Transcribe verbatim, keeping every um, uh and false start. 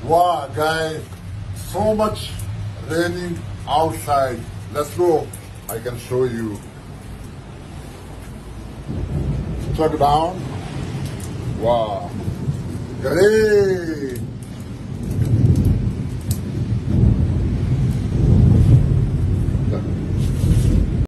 Wow, guys, so much raining outside. Let's go. I can show you. Check down. Wow. Great.